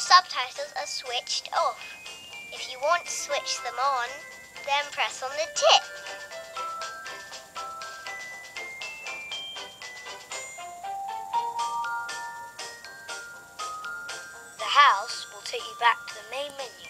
subtitles are switched off. If you want to switch them on, then press on the tip. The house will take you back to the main menu.